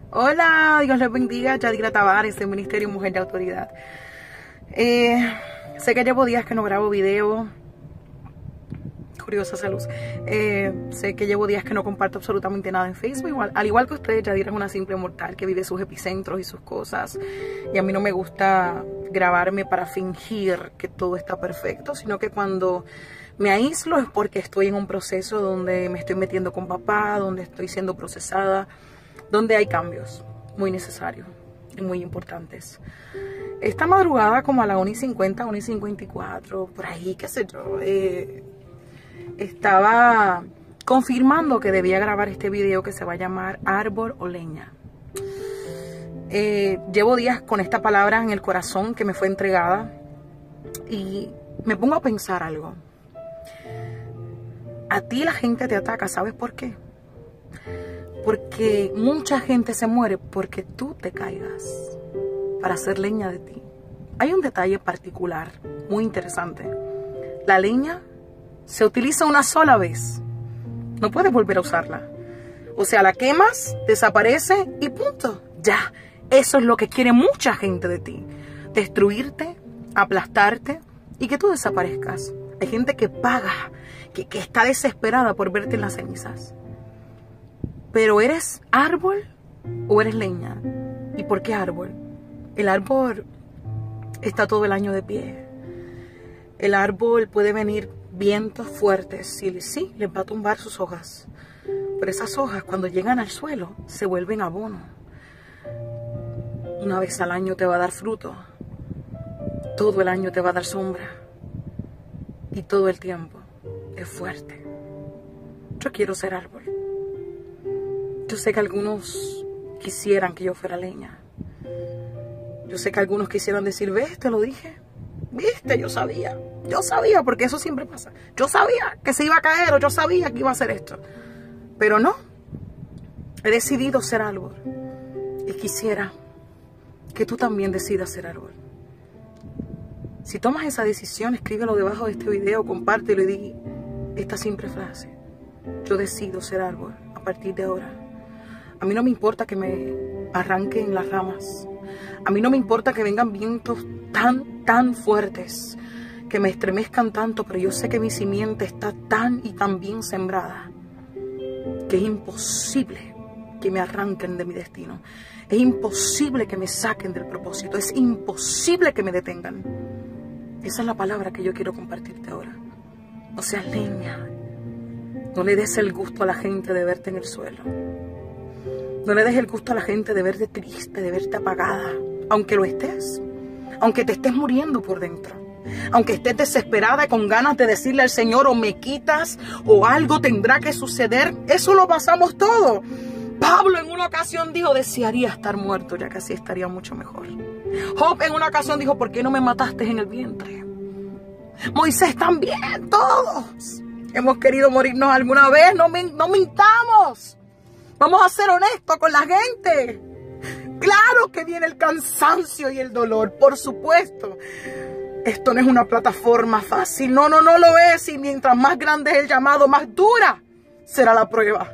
Hola, Dios les bendiga. Yadira Tavares, del Ministerio Mujer de Autoridad. Sé que llevo días que no grabo video. Curiosa salud. Sé que llevo días que no comparto absolutamente nada en Facebook. Al igual que ustedes, Yadira es una simple mortal que vive sus epicentros y sus cosas. Y a mí no me gusta grabarme para fingir que todo está perfecto, sino que cuando me aíslo es porque estoy en un proceso donde me estoy metiendo con papá, donde estoy siendo procesada, donde hay cambios muy necesarios y muy importantes. Esta madrugada, como a las 1:50, 1:54, por ahí, qué sé yo, estaba confirmando que debía grabar este video que se va a llamar Árbol o Leña. Llevo días con esta palabra en el corazón que me fue entregada y me pongo a pensar algo. A ti la gente te ataca, ¿sabes por qué? Porque mucha gente se muere porque tú te caigas para hacer leña de ti. Hay un detalle particular, muy interesante. La leña se utiliza una sola vez. No puedes volver a usarla. O sea, la quemas, desaparece y punto. Ya, eso es lo que quiere mucha gente de ti. Destruirte, aplastarte y que tú desaparezcas. Hay gente que paga, que está desesperada por verte en las cenizas. Pero ¿eres árbol o eres leña? ¿Y por qué árbol? El árbol está todo el año de pie. El árbol puede venir vientos fuertes y sí, les va a tumbar sus hojas. Pero esas hojas cuando llegan al suelo se vuelven abono. Una vez al año te va a dar fruto. Todo el año te va a dar sombra. Y todo el tiempo es fuerte. Yo quiero ser árbol. Yo sé que algunos quisieran que yo fuera leña. Yo sé que algunos quisieran decir, ¿ves? Te lo dije. ¿Viste? Yo sabía, porque eso siempre pasa. Yo sabía que se iba a caer o yo sabía que iba a hacer esto. Pero no. He decidido ser árbol. Y quisiera que tú también decidas ser árbol. Si tomas esa decisión, escríbelo debajo de este video, compártelo y di esta simple frase. Yo decido ser árbol a partir de ahora. A mí no me importa que me arranquen las ramas. A mí no me importa que vengan vientos tan fuertes, que me estremezcan tanto, pero yo sé que mi simiente está tan y tan bien sembrada, que es imposible que me arranquen de mi destino. Es imposible que me saquen del propósito. Es imposible que me detengan. Esa es la palabra que yo quiero compartirte ahora. No seas leña. No le des el gusto a la gente de verte en el suelo. No le des el gusto a la gente de verte triste, de verte apagada. Aunque lo estés. Aunque te estés muriendo por dentro. Aunque estés desesperada y con ganas de decirle al Señor, o me quitas, o algo tendrá que suceder. Eso lo pasamos todo. Pablo en una ocasión dijo, desearía estar muerto, ya que así estaría mucho mejor. Job en una ocasión dijo, ¿por qué no me mataste en el vientre? Moisés también, todos hemos querido morirnos alguna vez. No mintamos. Vamos a ser honestos con la gente. Claro que viene el cansancio y el dolor, por supuesto. Esto no es una plataforma fácil. No lo es. Y mientras más grande es el llamado, más dura será la prueba.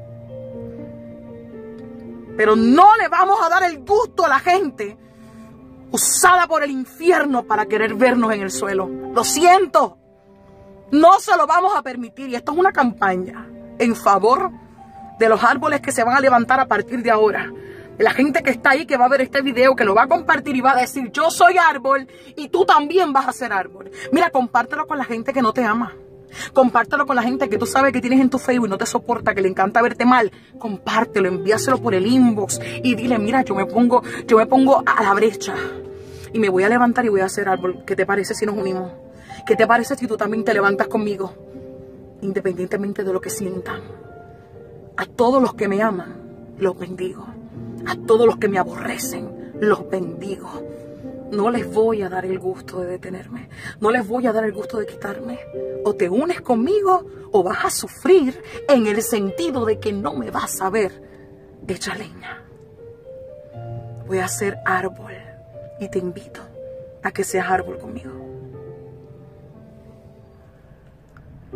Pero no le vamos a dar el gusto a la gente usada por el infierno para querer vernos en el suelo. Lo siento. No se lo vamos a permitir. Y esto es una campaña en favor de los árboles que se van a levantar a partir de ahora. De la gente que está ahí, que va a ver este video, que lo va a compartir y va a decir, yo soy árbol y tú también vas a ser árbol. Mira, compártelo con la gente que no te ama. Compártelo con la gente que tú sabes que tienes en tu Facebook y no te soporta, que le encanta verte mal. Compártelo, envíaselo por el inbox y dile, mira, yo me pongo a la brecha y me voy a levantar y voy a ser árbol. ¿Qué te parece si nos unimos? ¿Qué te parece si tú también te levantas conmigo? Independientemente de lo que sientan. A todos los que me aman, los bendigo. A todos los que me aborrecen, los bendigo. No les voy a dar el gusto de detenerme. No les voy a dar el gusto de quitarme. O te unes conmigo o vas a sufrir en el sentido de que no me vas a ver hecha leña. Voy a ser árbol y te invito a que seas árbol conmigo.